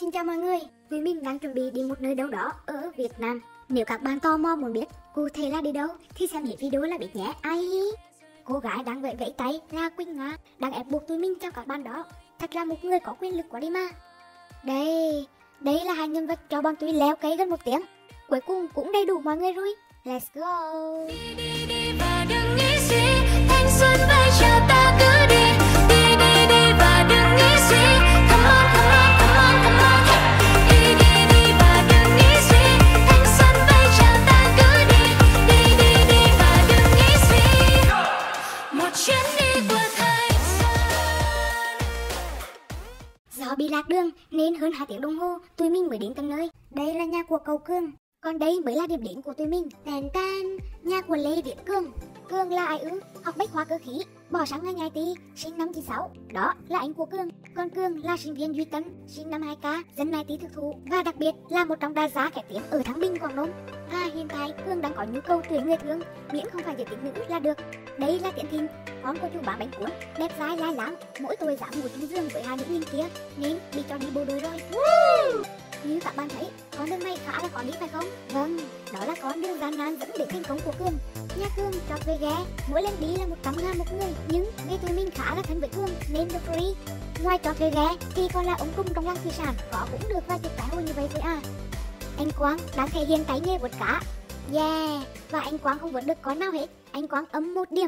Xin chào mọi người, tụi mình đang chuẩn bị đi một nơi đâu đó ở Việt Nam. Nếu các bạn tò mò muốn biết cụ thể là đi đâu thì xem hết video là biết nhé. Ai? Cô gái đang vẫy vẫy tay là Quỳnh Nga, đang ép buộc tụi mình chào các bạn đó. Thật là một người có quyền lực quá đi mà. Đây là hai nhân vật cho bọn tôi leo cây gần 1 tiếng. Cuối cùng cũng đầy đủ mọi người rồi. Let's go. Đi và đừng nghĩ gì, thanh xuân vai trò ta cứ đi. Đi và đừng nghĩ gì, come on, come on, come on, come on. Đi và đừng nghĩ gì, thanh xuân vai trò ta cứ đi. Đi và đừng nghĩ gì, một chuyến đi của thanh xuân. Do bị lạc đường nên hơn 2 tiếng đồng hồ tụi mình mới đến tận nơi. Đây là nhà của cậu Cương. Còn đây mới là điểm đến của tụi mình. Tàn tan, nhà của Lê Viễn Cương. Cương là ai ư? Học bách hóa cơ khí, bỏ sang ngành IT, sinh năm 96. Đó là anh của Cương. Còn Cương là sinh viên Duy Tân, sinh năm 2K, dân IT thực thụ và đặc biệt là một trong đại gia kẻ tiếng ở Thăng Bình, Quảng Đông. Hiện tại Cương đang có nhu cầu tuyển người thương, miễn không phải giới tính nữ là được. Đây là Tiến Thìn, con của chủ bán bánh cuốn, đẹp dai lai láng, mỗi tuổi dám ngủ trên giường với hai nữ nhân kia nên bị cho đi bộ đội rồi. Như các bạn thấy, con đường này khá là khó đi phải không? Vâng, đó là con đường gian nan dẫn đến thành công của Cương. Nhà Cương chọt về ghé, mỗi lần đi là 100.000 một người. Nhưng vì tụi mình khá là thân với Cương nên được free. Ngoài chọt về ghé thì còn là ông Trung trong làng thủy sản, có cũng được vài chục cái hồi như vậy thôi à. Anh Quang đang thể hiện tay nghề vớt cá. Yeah, và anh Quang không vớt được con nào hết. Anh Quang âm 1 điểm.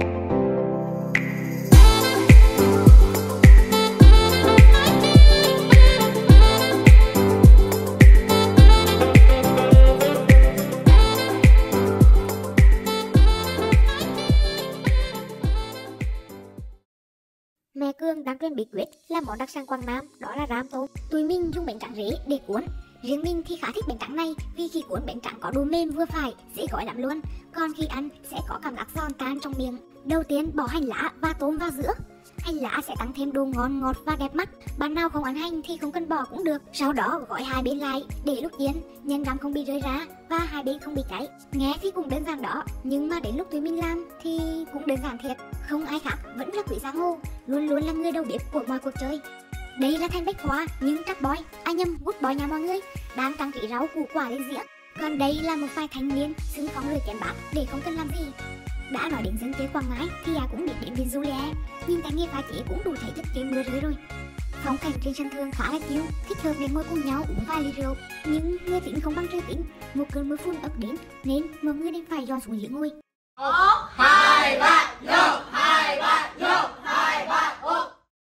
Mẹ Cương đang truyền bí quyết làm món đặc sản Quảng Nam, đó là ram tôm. Tụi mình dùng bánh tráng rế để cuốn. Riêng mình thì khá thích bánh tráng này vì khi cuốn bánh tráng có độ mềm vừa phải, dễ gói lắm luôn. Còn khi ăn sẽ có cảm giác giòn tan trong miệng. Đầu tiên bỏ hành lá và tôm vào giữa. Hành lá sẽ tăng thêm độ ngon ngọt và đẹp mắt. Bạn nào không ăn hành thì không cần bỏ cũng được. Sau đó gói hai bên lại để lúc chiên nhân ram không bị rơi ra và hai bên không bị cháy. Nghe thì cũng đơn giản đó, nhưng mà đến lúc tụi mình làm thì cũng đơn giản thiệt. Không ai khác vẫn là Quý Giang Hồ, luôn luôn là người đầu bếp của mọi cuộc chơi. Đây là Thanh Bách Hóa nhưng chắc boy, good boy nhà mọi người, đang trang trí rau củ quả lên dĩa. Còn đây là một vài thanh niên xứng phong lời chén bát để không cần làm gì. Đã nói đến dân chơi Quảng Ngãi thì cũng biết đến Vin Julia. Nhìn tay nghề pha chế cũng đủ thể chất chơi mưa rơi rồi. Phong cảnh trên sân thượng khá là chill, thích hợp để ngồi cùng nhau uống vài ly rượu. Nhưng người tính không bằng trừ tính, một cơn mưa phùn ập đến nên mọi người nên phải dọn xuống dưới ngồi. 1, 2, 3, vô, 2, 3, vô, 2, 3, vô.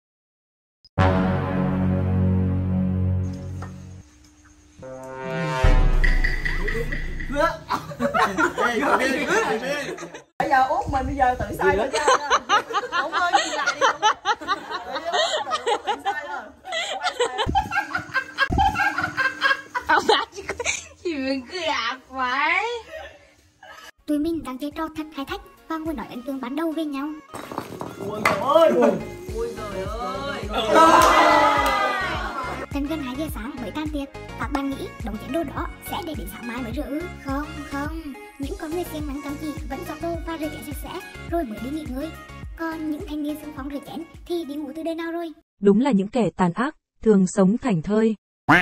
Bây giờ út mình bây giờ tự sai rồi cha. Không ơi nhìn lại đi. Tự sai rồi. Mình cười ác quá. Tụi mình đang chơi trò thật khai thách và ngồi nói ấn tượng ban đầu với nhau. Ôi trời ơi. Ôi trời ơi. Tận gần 2 giờ sáng mới tan tiệc. Các bạn nghĩ đống chén đồ đó sẽ để đến sáng mai mới rửa ư? Không. Những con người siêng năng chăm chỉ vẫn dọn đồ và rửa chén sạch sẽ rồi mới đi nghỉ ngơi. Còn những thanh niên xung phong rửa chén thì đi ngủ từ đời nào rồi? Đúng là những kẻ tàn ác, thường sống thảnh thơi.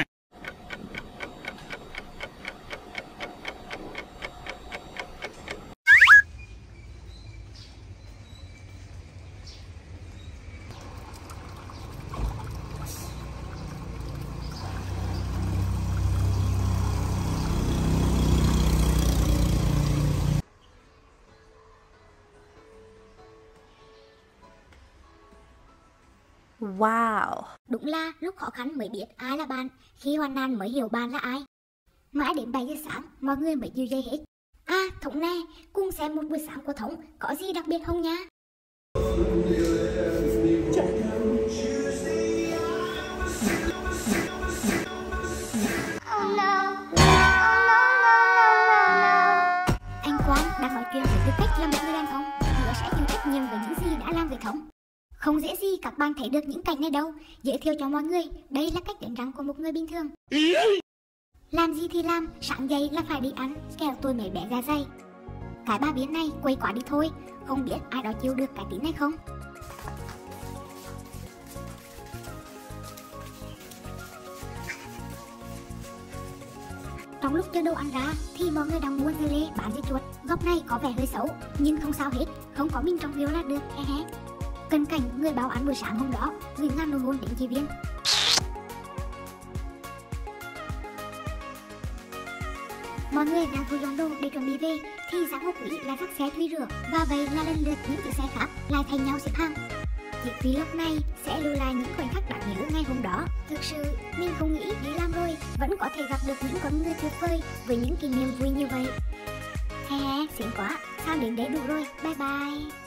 Wow. Đúng là lúc khó khăn mới biết ai là bạn, khi hoạn nạn mới hiểu bạn là ai. Mãi đến 7 giờ sáng mọi người mới dìu dây hết. Thống nè, cùng xem một buổi sáng của Thống có gì đặc biệt không nha. Anh Quang đang nói chuyện với tư cách là một người đàn ông, hứa sẽ chịu trách nhiệm với những gì đã làm với Thống. Không dễ gì các bạn thấy được những cảnh này đâu. Giới thiệu cho mọi người, đây là cách đánh răng của một người bình thường. Làm gì thì làm, sáng dậy là phải đi ăn, kẻo tôi mấy bé ra dày. Cái ba biến này quay quá đi thôi, không biết ai đó chịu được cái tính này không. Trong lúc chờ đồ ăn ra thì mọi người đang mua dưa lê bán dưa chuột. Góc này có vẻ hơi xấu nhưng không sao hết, không có mình trong video là được. Cận cảnh người báo án buổi sáng hôm đó gửi ngàn nụ hôn đến chị Viên. Mọi người đang thu dọn đồ để chuẩn bị về thì Giang Ngọc Quý lại dắt xe thuê rửa, và vậy là lần lượt những chiếc xe khác lại thành nhau xếp hàng. Chiếc vlog này sẽ lưu lại những khoảnh khắc đáng nhớ ngày hôm đó. Thực sự mình không nghĩ đi làm rồi vẫn có thể gặp được những con người tuyệt vời với những kỷ niệm vui như vậy. Xịn quá, sao đến đấy đủ rồi, bye bye.